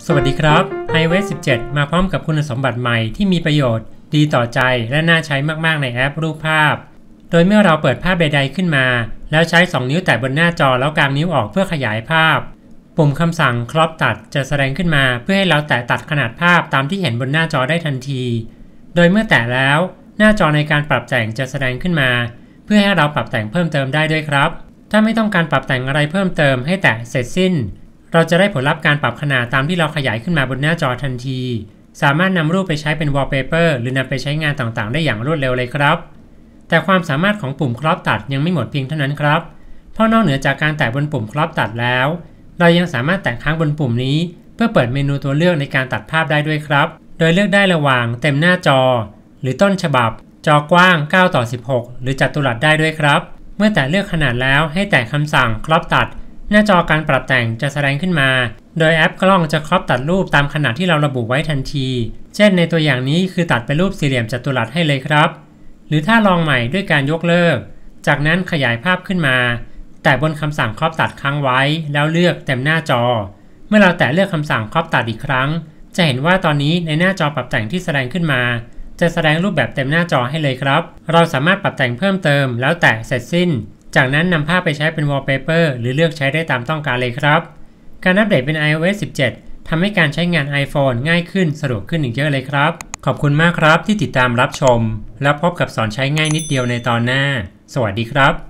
สวัสดีครับ iOS 17 มาพร้อมกับคุณสมบัติใหม่ที่มีประโยชน์ดีต่อใจและน่าใช้มากๆในแอปรูปภาพโดยเมื่อเราเปิดภาพใดๆขึ้นมาแล้วใช้2นิ้วแตะบนหน้าจอแล้วกางนิ้วออกเพื่อขยายภาพปุ่มคำสั่ง crop ตัดจะแสดงขึ้นมาเพื่อให้เราแตะตัดขนาดภาพตามที่เห็นบนหน้าจอได้ทันทีโดยเมื่อแตะแล้วหน้าจอในการปรับแต่งจะแสดงขึ้นมาเพื่อให้เราปรับแต่งเพิ่มเติมได้ด้วยครับถ้าไม่ต้องการปรับแต่งอะไรเพิ่มเติมให้แตะเสร็จสิ้นเราจะได้ผลลัพธ์การปรับขนาดตามที่เราขยายขึ้นมาบนหน้าจอทันทีสามารถนำรูปไปใช้เป็น wallpaper หรือนำไปใช้งานต่างๆได้อย่างรวดเร็วเลยครับแต่ความสามารถของปุ่ม crop ตัดยังไม่หมดเพียงเท่านั้นครับเพราะนอกเหนือจากการแตะบนปุ่ม crop ตัดแล้วเรายังสามารถแตะค้างบนปุ่มนี้เพื่อเปิดเมนูตัวเลือกในการตัดภาพได้ด้วยครับโดยเลือกได้ระหว่างเต็มหน้าจอหรือต้นฉบับจอกว้าง 9:16 หรือจัตุรัสได้ด้วยครับเมื่อแตะเลือกขนาดแล้วให้แตะคำสั่ง crop ตัดหน้าจอการปรับแต่งจะแสดงขึ้นมาโดยแอปกล้องจะครอปตัดรูปตามขนาดที่เราระบุไว้ทันทีเช่นในตัวอย่างนี้คือตัดเป็นรูปสี่เหลี่ยมจัตุรัสให้เลยครับหรือถ้าลองใหม่ด้วยการยกเลิกจากนั้นขยายภาพขึ้นมาแต่บนคำสั่งครอปตัดค้างไว้แล้วเลือกเต็มหน้าจอเมื่อเราแตะเลือกคำสั่งครอปตัดอีกครั้งจะเห็นว่าตอนนี้ในหน้าจอปรับแต่งที่แสดงขึ้นมาจะแสดงรูปแบบเต็มหน้าจอให้เลยครับเราสามารถปรับแต่งเพิ่มเติมแล้วแตะเสร็จสิ้นจากนั้นนำภาพไปใช้เป็น wallpaper หรือเลือกใช้ได้ตามต้องการเลยครับการอัปเดตเป็น iOS 17 ทำให้การใช้งาน iPhone ง่ายขึ้นสะดวกขึ้นอีกเยอะเลยครับขอบคุณมากครับที่ติดตามรับชมแล้วพบกับสอนใช้ง่ายนิดเดียวในตอนหน้าสวัสดีครับ